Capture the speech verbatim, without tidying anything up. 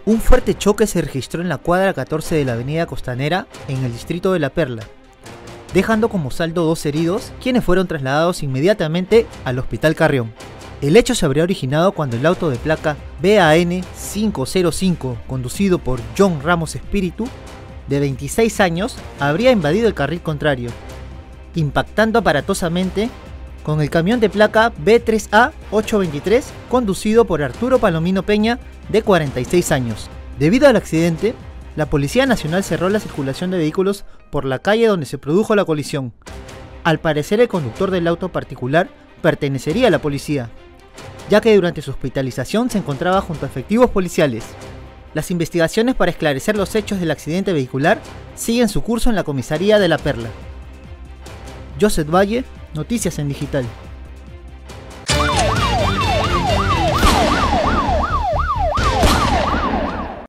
Un fuerte choque se registró en la cuadra catorce de la avenida Costanera, en el distrito de La Perla, dejando como saldo dos heridos, quienes fueron trasladados inmediatamente al Hospital Carrión. El hecho se habría originado cuando el auto de placa B A N cinco cero cinco, conducido por John Ramos Espíritu, de veintiséis años, habría invadido el carril contrario, impactando aparatosamente con el camión de placa B tres A ochocientos veintitrés, conducido por Arturo Palomino Peña, de cuarenta y seis años. Debido al accidente, la Policía Nacional cerró la circulación de vehículos por la calle donde se produjo la colisión. Al parecer, el conductor del auto particular pertenecería a la policía, ya que durante su hospitalización se encontraba junto a efectivos policiales. Las investigaciones para esclarecer los hechos del accidente vehicular siguen su curso en la comisaría de La Perla. Joseph Valle, Noticias en Digital.